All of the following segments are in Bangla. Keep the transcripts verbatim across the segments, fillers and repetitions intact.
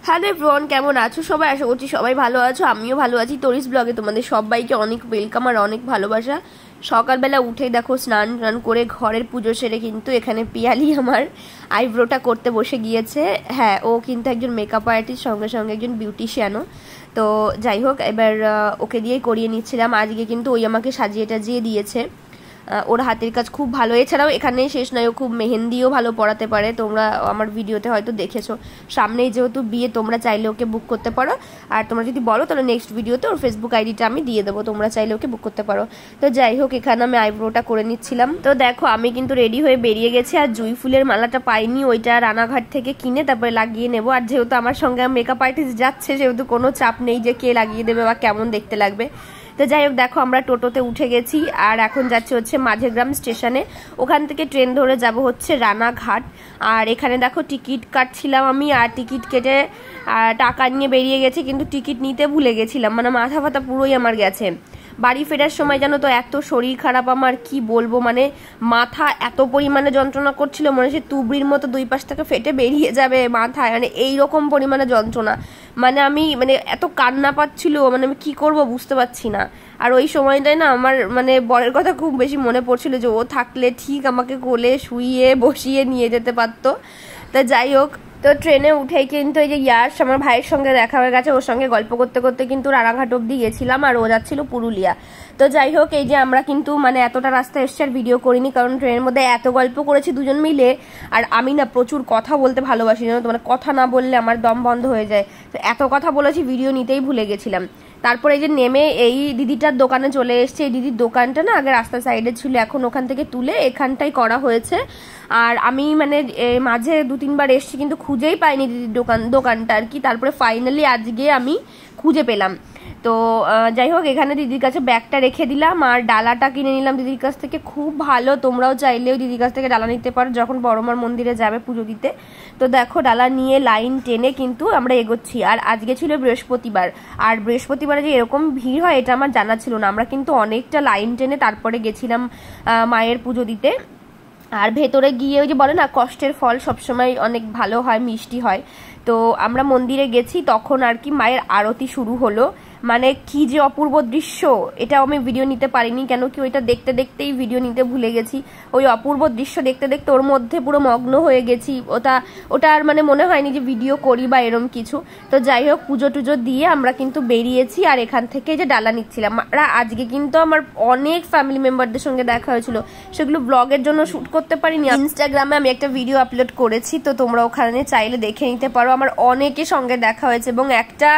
হ্যালো এভরিওয়ান, কেমন আছো সবাই? আশা করছি সবাই ভালো আছো, আমিও ভালো আছি। তরিস ব্লগে তোমাদের সবাইকে অনেক ওয়েলকাম আর অনেক ভালোবাসা। সকালবেলা উঠে দেখো স্নান টান করে ঘরের পুজো সেরে কিন্তু এখানে পিয়ালি আমার আইব্রোটা করতে বসে গিয়েছে। হ্যাঁ, ও কিন্তু একজন মেকআপ আর্টিস্ট, সঙ্গে সঙ্গে একজন বিউটিশিয়ানও। তো যাই হোক, এবার ওকে দিয়েই করিয়ে নিচ্ছিলাম। আজকে কিন্তু ওই আমাকে সাজিয়ে টাজিয়ে দিয়েছে। ওর হাতের কাজ খুব ভালো। এছাড়াও এখানে শেষ নয়, ও খুব মেহেন্দিও ভালো পড়াতে পারে। তোমরা আমার ভিডিওতে হয়তো দেখেছো। সামনেই যেহেতু বিয়ে, তোমরা চাইলে ওকে বুক করতে পারো। আর তোমরা যদি বলো তাহলে নেক্সট ভিডিওতে ওর ফেসবুক আইডিটা আমি দিয়ে দেবো, তোমরা চাইলে ওকে বুক করতে পারো। তো যাই হোক, এখানে আমি আইব্রোটা করে নিচ্ছিলাম। তো দেখো, আমি কিন্তু রেডি হয়ে বেরিয়ে গেছি। আর জুঁই ফুলের মালাটা পাইনি, ওইটা রানাঘাট থেকে কিনে তারপরে লাগিয়ে নেবো। আর যেহেতু আমার সঙ্গে মেকআপ আর্টিস্ট যাচ্ছে, সেহেতু কোনো চাপ নেই যে কে লাগিয়ে দেবে বা কেমন দেখতে লাগবে। তো যাই হোক, দেখো আমরা টোটোতে উঠে গেছি আর এখন যাচ্ছি হচ্ছে মাঝেগ্রাম স্টেশনে। ওখান থেকে ট্রেন ধরে যাব হচ্ছে রানাঘাট। আর এখানে দেখো টিকিট কাটছিলাম আমি, আর টিকিট কেটে টাকা নিয়ে বেরিয়ে গেছি, কিন্তু টিকিট নিতে ভুলে গেছিলাম। মানে মাথা ফাতা পুরোই আমার গেছে। বাড়ি ফেরার সময় জানো তো এত শরীর খারাপ আমার, কি বলবো, মানে মাথা এত পরিমাণে যন্ত্রণা করছিল, মনে হচ্ছে তুবড়ির মতো দুই পাশ থেকে ফেটে বেরিয়ে যাবে মাথায়, মানে এইরকম পরিমাণে যন্ত্রণা। মানে আমি মানে এত কান্না পাচ্ছিল, মানে আমি কি করব বুঝতে পারছি না। আর ওই সময়টায় না আমার মানে বরের কথা খুব বেশি মনে পড়ছিল, যে ও থাকলে ঠিক আমাকে কোলে শুইয়ে বসিয়ে নিয়ে যেতে পারতো। তা যাই হোক, তো ট্রেনে উঠেই কিন্তু এই যে ইয়ার্স আমার ভাইয়ের সঙ্গে দেখা হয়ে গেছে। ওর সঙ্গে গল্প করতে করতে কিন্তু রানাঘাট অব্দি গেছিলাম, আর ও যাচ্ছিল পুরুলিয়া। তো যাই হোক, এই যে আমরা কিন্তু মানে এতটা রাস্তা এসছি আর ভিডিও করিনি, কারণ ট্রেনের মধ্যে এত গল্প করেছি দুজন মিলে। আর আমি না প্রচুর কথা বলতে ভালোবাসি, জানো তো, মানে কথা না বললে আমার দম বন্ধ হয়ে যায়। তো এত কথা বলেছি, ভিডিও নিতেই ভুলে গেছিলাম। তারপরে এই যে নেমে এই দিদিটার দোকানে চলে এসছে। এই দিদির দোকানটা না আগে রাস্তার সাইডে ছিল, এখন ওখান থেকে তুলে এখানটাই করা হয়েছে। আর আমি মানে মাঝে দু তিনবার এসছি, কিন্তু খুঁজেই পাইনি দিদির দোকান দোকানটা আর কি। তারপরে ফাইনালি আজকে আমি খুঁজে পেলাম। তো যাই হোক, এখানে দিদির কাছে ব্যাগটা রেখে দিলাম আর ডালাটা কিনে নিলাম দিদির কাছ থেকে। খুব ভালো, তোমরাও চাইলেও দিদির কাছ থেকে ডালা নিতে পারো যখন বড়মার মন্দিরে যাবে পুজো দিতে। তো দেখো, ডালা নিয়ে লাইন টেনে কিন্তু আমরা এগোচ্ছি। আর আজকে ছিল বৃহস্পতিবার, আর বৃহস্পতিবারে যে এরকম ভিড় হয় এটা আমার জানা ছিল না। আমরা কিন্তু অনেকটা লাইন টেনে তারপরে গেছিলাম মায়ের পুজো দিতে। আর ভেতরে গিয়ে ওই যে বলে না, কষ্টের ফল সবসময় অনেক ভালো হয়, মিষ্টি হয়। তো আমরা মন্দিরে গেছি, তখন আর কি মায়ের আরতি শুরু হলো। মানে কি যে অপূর্ব দৃশ্য, এটাও আমি ভিডিও নিতে পারিনি, কেন কি ওইটা দেখতে দেখতেই ভিডিও নিতে ভুলে গেছি। ওই অপূর্ব দৃশ্য দেখতে দেখতে ওর মধ্যে পুরো মগ্ন হয়ে গেছি। ওটা ওটা আর মানে মনে হয়নি যে ভিডিও করি বা এরম কিছু। তো যাই হোক, পুজো টুজো দিয়ে আমরা কিন্তু বেরিয়েছি। আর এখান থেকে যে ডালা নিচ্ছিলাম, আজকে কিন্তু আমার অনেক ফ্যামিলি মেম্বারদের সঙ্গে দেখা হয়েছিল, সেগুলো ব্লগের জন্য শ্যুট করতে পারিনি। ইনস্টাগ্রামে আমি একটা ভিডিও আপলোড করেছি, তো তোমরা ওখানে চাইলে দেখে নিতে পারো। আমার অনেকের সঙ্গে দেখা হয়েছে, এবং একটা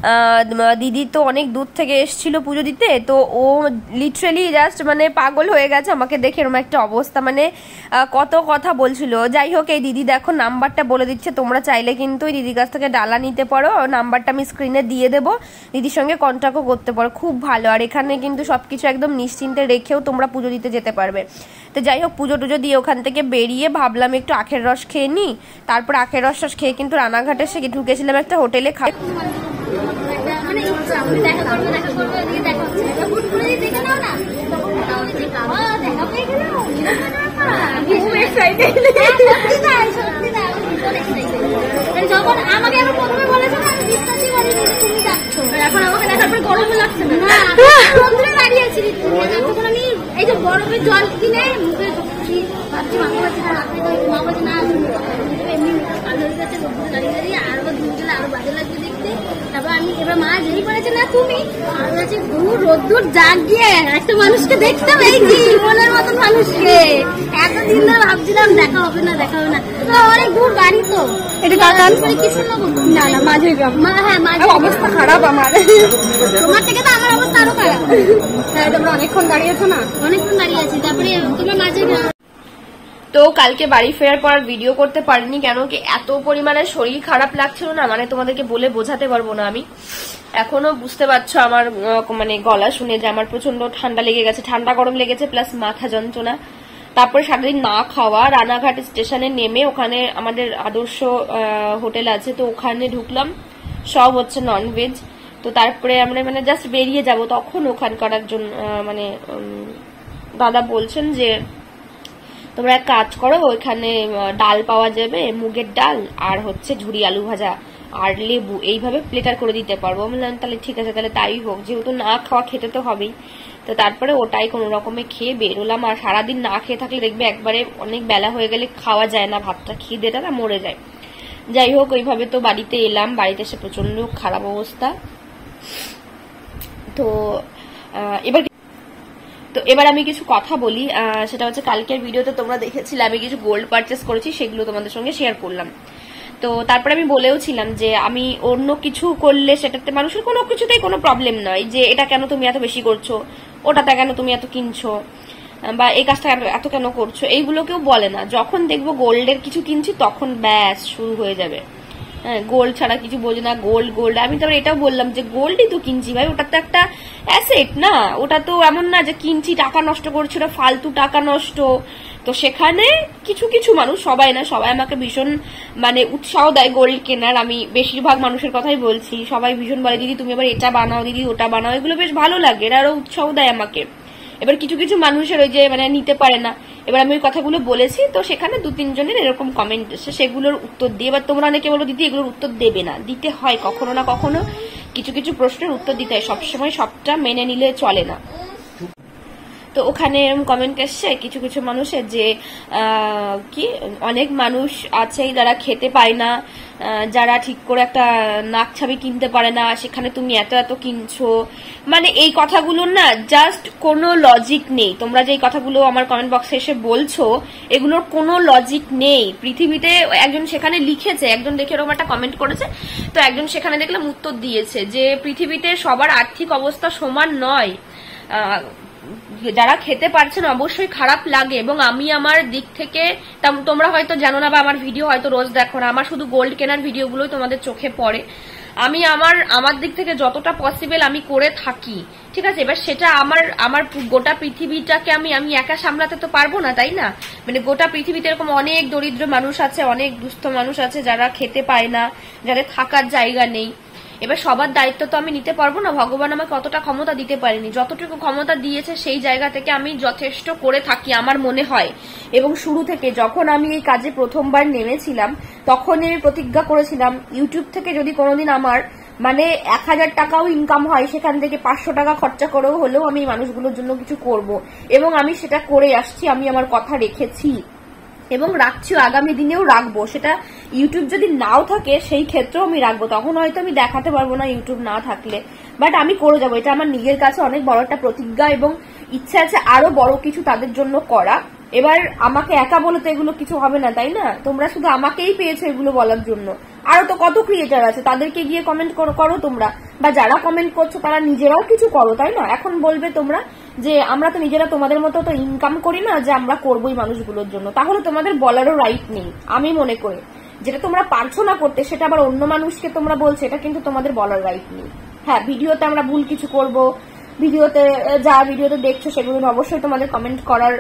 দিদি তো অনেক দূর থেকে এসেছিল পুজো দিতে। তো ও লিটারালি জাস্ট মানে পাগল হয়ে গেছে আমাকে দেখে, এরকম একটা অবস্থা, মানে কত কথা বলছিল। যাই হোক, এই দিদি দেখো নাম্বারটা বলে দিচ্ছে, তোমরা চাইলে কিন্তু ওই দিদির কাছ থেকে ডালা নিতে পারো। নাম্বারটা আমি স্ক্রিনে দিয়ে দেবো, দিদির সঙ্গে কন্ট্যাক্টও করতে পারো, খুব ভালো। আর এখানে কিন্তু সবকিছু একদম নিশ্চিন্তে রেখেও তোমরা পুজো দিতে যেতে পারবে। তো যাই হোক, পুজো টুজো দিয়ে ওখান থেকে বেরিয়ে ভাবলাম একটু আখের রস খেয়ে নিই। তারপর আখের রস রস খেয়ে কিন্তু রানাঘাটে এসে ঢুকেছিলাম একটা হোটেলে খা যখন আমাকে আরো প্রথমে বলেছো না, আমি বিশ্বাসই করিনি যে তুমি যাচ্ছ। এখন আমাকে দেখার পর গরমও লাগছে না, রোদ্রে দাঁড়িয়েছি তখন আমি এই যে বরফের জল কিনে মুখে ভাবছি, মামা বলছি না রাখতে, মা বলছি না এমনি কালো হয়ে গেছে রোদ্রে দাঁড়িয়ে দাঁড়িয়ে, আরো ধুয়ে গেলে আরো বাজে লাগবে দেখতে। তারপর আমি এবার মা যেই করেছে না তুমি আর বলছি দূর রোদ্দুর জাগিয়ে একটা মানুষকে দেখতে পেয়েছি, মনের মতন মানুষকে। এতদিন ধরে ভাবছিলাম দেখা হবে না দেখা হবে না, তো অনেক দূর বাড়ি, তো এটা কাকান কিছু না না মাঝে গ্রাম। হ্যাঁ, মাঝে অবস্থা খারাপ আমার, তোমার থেকে তো আমার অবস্থা আরো খারাপ। হ্যাঁ, তোমরা অনেকক্ষণ দাঁড়িয়েছো না, অনেকক্ষণ দাঁড়িয়ে আছি। তারপরে তোমার মাঝে গ্রাম। তো কালকে বাড়ি ফেরার পর ভিডিও করতে পারিনি, কেন কি এত পরিমাণে শরীর খারাপ লাগছিল না, মানে তোমাদেরকে বলে বোঝাতে পারবো না। আমি এখনো বুঝতে পারছো আমার মানে গলা শুনে যে আমার প্রচন্ড ঠান্ডা লেগে গেছে, ঠান্ডা গরম লেগেছে, প্লাস মাথা যন্ত্রণা। তারপরে সারাদিন না খাওয়া, রানাঘাট স্টেশনে নেমে ওখানে আমাদের আদর্শ হোটেল আছে, তো ওখানে ঢুকলাম, সব হচ্ছে ননভেজ। তো তারপরে আমরা মানে জাস্ট বেরিয়ে যাব, তখন ওখানকার একজন মানে দাদা বলছেন যে তোমরা এক কাজ করো, ওইখানে ডাল পাওয়া যাবে, মুগের ডাল আর হচ্ছে ঝুরি আলু ভাজা, আর লেবু এইভাবে প্লেটার করে দিতে পারবো। আমি বললাম তাহলে ঠিক আছে, তাহলে তাই হোক, যেহেতু না খাওয়া খেতে তো হবেই। তো তারপরে ওটাই কোনো রকমে খেয়ে বেরোলাম। আর সারাদিন না খেয়ে থাকলে দেখবে একবারে অনেক বেলা হয়ে গেলে খাওয়া যায় না ভাতটা, খিদেটা না মরে যায়। যাই হোক ওইভাবে তো বাড়িতে এলাম, বাড়িতে এসে প্রচন্ড খারাপ অবস্থা। তো এবার তো এবার আমি কিছু কথা বলি, সেটা হচ্ছে কালকের ভিডিওতে তোমরা দেখেছিলে আমি কিছু গোল্ড পারচেস করেছি, সেগুলো তোমাদের সঙ্গে শেয়ার করলাম। তো তারপরে আমি বলেও ছিলাম যে আমি অন্য কিছু করলে সেটাতে মানুষের কোনো কিছুতেই কোনো প্রবলেম নয়, যে এটা কেন তুমি এত বেশি করছো, ওটাতে কেন তুমি এত কিনছো, বা এই কাজটা এত কেন করছো, এইগুলো কেউ বলে না। যখন দেখবো গোল্ডের কিছু কিনছি তখন ব্যাস শুরু হয়ে যাবে, হ্যাঁ গোল্ড ছাড়া কিছু বোঝে না, গোল্ড গোল্ড। আমি তো এটাও বললাম যে গোল্ডই তো কিনছি ভাই, ওটা তো একটা অ্যাসেট না, ওটা তো এমন না যে কিনছি টাকা নষ্ট করছি, ওটা ফালতু টাকা নষ্ট। তো সেখানে কিছু কিছু মানুষ, সবাই না, সবাই আমাকে ভীষণ মানে উৎসাহ দেয় গোল্ড কেনার। আমি বেশিরভাগ মানুষের কথাই বলছি, সবাই ভীষণ বলে দিদি তুমি এবার এটা বানাও, দিদি ওটা বানাও, এগুলো বেশ ভালো লাগে, এরা আরো উৎসাহ দেয় আমাকে। এবার কিছু কিছু মানুষের ওই যে মানে নিতে পারে না, এবার আমি ওই কথাগুলো বলেছি, তো সেখানে দু তিনজনের এরকম কমেন্ট এসে সেগুলোর উত্তর দিয়ে, এবার তোমরা অনেকে বলো দিদি এগুলোর উত্তর দেবে না, দিতে হয় কখনো না কখনো, কিছু কিছু প্রশ্নের উত্তর দিতে হয়, সবসময় সবটা মেনে নিলে চলে না। তো ওখানে এরকম কমেন্ট এসছে কিছু কিছু মানুষের যে কি অনেক মানুষ আছে যারা খেতে পায় না, যারা ঠিক করে একটা নাক ছাবি কিনতে পারে না, সেখানে তুমি এত এত কিনছো, মানে এই কথাগুলো না জাস্ট কোনো লজিক নেই। তোমরা যে এই কথাগুলো আমার কমেন্ট বক্সে এসে বলছো এগুলোর কোনো লজিক নেই পৃথিবীতে। একজন সেখানে লিখেছে, একজন দেখে এরকম একটা কমেন্ট করেছে, তো একজন সেখানে দেখলাম উত্তর দিয়েছে যে পৃথিবীতে সবার আর্থিক অবস্থা সমান নয়, যারা খেতে পারছেন অবশ্যই খারাপ লাগে। এবং আমি আমার দিক থেকে, তোমরা হয়তো জানো না বা আমার ভিডিও হয়তো রোজ দেখো না, আমার শুধু গোল্ড কেনার ভিডিওগুলোই তোমাদের চোখে পড়ে। আমি আমার আমার দিক থেকে যতটা পসিবল আমি করে থাকি, ঠিক আছে। এবার সেটা আমার আমার গোটা পৃথিবীটাকে আমি আমি একা সামলাতে তো পারবো না, তাই না? মানে গোটা পৃথিবীতে এরকম অনেক দরিদ্র মানুষ আছে, অনেক দুস্থ মানুষ আছে যারা খেতে পায় না, যাদের থাকার জায়গা নেই। এবার সবার দায়িত্ব তো আমি নিতে পারবো না, ভগবান আমাকে অতটা ক্ষমতা দিতে পারেনি, যতটুকু ক্ষমতা দিয়েছে সেই জায়গা থেকে আমি যথেষ্ট করে থাকি আমার মনে হয়। এবং শুরু থেকে যখন আমি এই কাজে প্রথমবার নেমেছিলাম তখন আমি প্রতিজ্ঞা করেছিলাম ইউটিউব থেকে যদি কোনোদিন আমার মানে এক হাজার টাকাও ইনকাম হয়, সেখান থেকে পাঁচশো টাকা খরচা করেও হলেও আমি মানুষগুলোর জন্য কিছু করব। এবং আমি সেটা করে আসছি, আমি আমার কথা রেখেছি এবং রাখছিও, আগামী দিনেও রাখবো। সেটা ইউটিউব যদি নাও থাকে সেই ক্ষেত্রেও আমি রাখবো, তখন হয়তো আমি দেখাতে পারবো না ইউটিউব না থাকলে, বাট আমি করে যাবো। এটা আমার নিজের কাছে অনেক বড় একটা প্রতিজ্ঞা এবং ইচ্ছা আছে আরো বড় কিছু তাদের জন্য করা। এবার আমাকে একা বলে তো এগুলো কিছু হবে না, তাই না? তোমরা শুধু আমাকেই পেয়েছো এগুলো বলার জন্য, আরো তো কত ক্রিয়েটার আছে, তাদেরকে গিয়ে কমেন্ট করো তোমরা, বা যারা কমেন্ট করছো তারা নিজেরাও কিছু করো, তাই না? এখন বলবে তোমরা যে আমরা তো নিজেরা তোমাদের মতো তো ইনকাম করি না যে আমরা করবোই মানুষগুলোর জন্য, তাহলে তোমাদের বলারও রাইট নেই আমি মনে করি। যেটা তোমরা পারছো না করতে সেটা আবার অন্য মানুষকে তোমরা বলছো, এটা কিন্তু তোমাদের বলার রাইট নেই। হ্যাঁ, ভিডিওতে আমরা ভুল কিছু করব, ভিডিওতে যা ভিডিওতে দেখছো সেগুলো অবশ্যই তোমাদের কমেন্ট করার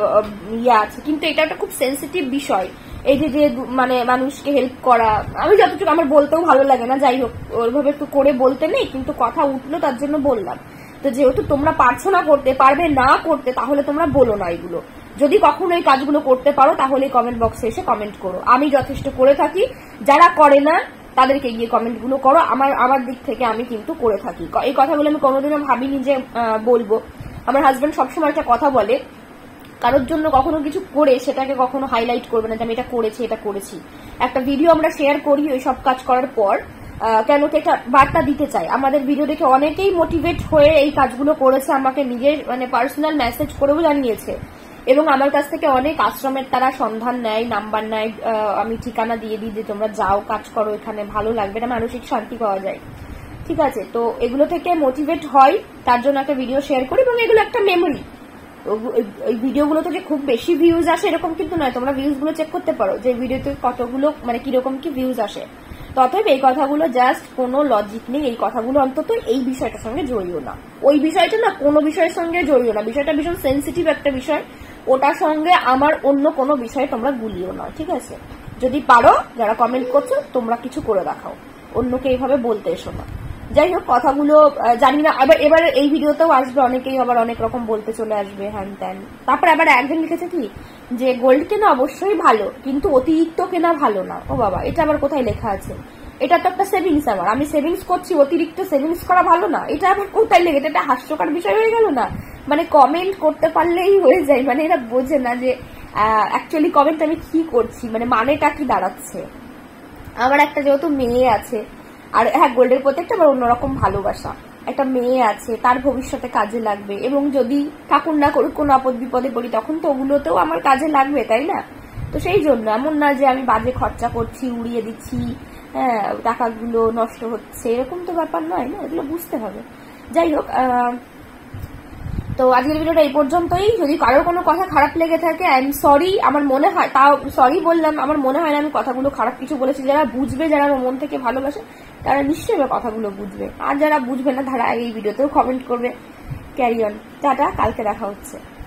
ইয়ে আছে, কিন্তু এটা একটা খুব সেন্সিটিভ বিষয়। এই যে যে মানে মানুষকে হেল্প করা, আমি যতটুকু আমার বলতেও ভালো লাগে না, যাই হোক ওইভাবে একটু করে বলতে নেই, কিন্তু কথা উঠলো তার জন্য বললাম। তো যেহেতু তোমরা পারছো না করতে, পারবে না করতে, তাহলে তোমরা বলো না এগুলো। যদি কখনো এই কাজগুলো করতে পারো তাহলে কমেন্ট বক্সে এসে কমেন্ট করো, আমি যথেষ্ট করে থাকি। যারা করে না তাদেরকে গিয়ে কমেন্ট গুলো করো, আমার আমার দিক থেকে আমি কিন্তু করে থাকি। এই কথাগুলো আমি কোনোদিনও ভাবিনি যে বলবো। আমার হাজবেন্ড সবসময় একটা কথা বলে, কারোর জন্য কখনো কিছু করে সেটাকে কখনো হাইলাইট করবে না যে আমি এটা করেছি এটা করেছি। একটা ভিডিও আমরা শেয়ার করি ওই সব কাজ করার পর, কেন কি একটা বার্তা দিতে চাই। আমাদের ভিডিও দেখে অনেকেই মোটিভেট হয়ে এই কাজগুলো করেছে, আমাকে নিজের মানে পার্সোনাল মেসেজ করেও জানিয়েছে। এবং আমার কাছ থেকে অনেক আশ্রমের তারা সন্ধান নেয়, নাম্বার নেয়, আমি ঠিকানা দিয়ে দিই যে তোমরা যাও কাজ করো, এখানে ভালো লাগবে, এটা মানসিক শান্তি পাওয়া যায়, ঠিক আছে। তো এগুলো থেকে মোটিভেট হয়, তার জন্য একটা ভিডিও শেয়ার করি। এবং এগুলো একটা মেমোরি। ওই ভিডিওগুলোতে যে খুব বেশি ভিউজ আসে এরকম কিন্তু নয়, তোমরা ভিউজ গুলো চেক করতে পারো যে ভিডিওতে কতগুলো মানে কিরকম কি ভিউজ আসে। ততএব এই কথাগুলো জাস্ট কোনো লজিক নেই, এই কথাগুলো অন্তত এই বিষয়টার সঙ্গে জড়িও না। ওই বিষয়টা না কোনো বিষয়ের সঙ্গে জড়িও না, বিষয়টা ভীষণ সেন্সিটিভ একটা বিষয়, ওটার সঙ্গে আমার অন্য কোনো বিষয় তোমরা গুলিও না, ঠিক আছে। যদি পারো যারা কমেন্ট করছো তোমরা কিছু করে দেখাও, অন্যকে এইভাবে বলতে এসো না। যাই হোক, কথাগুলো জানি না, আবার এবার এই ভিডিওতেও আসবে অনেকেই আবার অনেক রকম বলতে চলে আসবে হ্যান ত্যান। তারপরে আবার একজন লিখেছে কি যে গোল্ড কেনা অবশ্যই ভালো কিন্তু অতিরিক্ত কেনা ভালো না। ও বাবা, এটা আবার কোথায় লেখা আছে? এটা তো একটা সেভিংস আমার, আমি সেভিংস করছি, অতিরিক্ত সেভিংস করা ভালো না? এটা আবার কোথায় লেগে, এটা একটা হাস্যকর বিষয় হয়ে গেল না? মানে কমেন্ট করতে পারলেই হয়ে যায়, মানে এরা বোঝে না যে অ্যাকচুয়ালি কমেন্ট আমি কি করছি, মানে মানেটা কি দাঁড়াচ্ছে। আমার একটা যেহেতু মেয়ে আছে, আর হ্যাঁ গোল্ডের প্রতি একটা আমার অন্যরকম ভালোবাসা, একটা মেয়ে আছে, তার ভবিষ্যতে কাজে লাগবে, এবং যদি ঠাকুর না করুক কোনো আপদ বিপদে পড়ি তখন তো ওগুলোতেও আমার কাজে লাগবে, তাই না? তো সেই জন্য এমন না যে আমি বাজে খরচা করছি, উড়িয়ে দিচ্ছি, হ্যাঁ টাকাগুলো নষ্ট হচ্ছে, এরকম তো ব্যাপার নয় না, এগুলো বুঝতে হবে। যাই হোক, তো আজকের ভিডিওটা এই পর্যন্তই। যদি কারোর কোনো কথা খারাপ লেগে থাকে আই এম সরি, আমার মনে হয় তাও সরি বললাম, আমার মনে হয় না আমি কথাগুলো খারাপ কিছু বলেছি। যারা বুঝবে, যারা আমার মন থেকে ভালোবাসে, তারা নিশ্চয়ই আমার কথাগুলো বুঝবে, আর যারা বুঝবে না তারা এই ভিডিওতেও কমেন্ট করবে। ক্যারি অন, টাটা, কালকে দেখা হচ্ছে।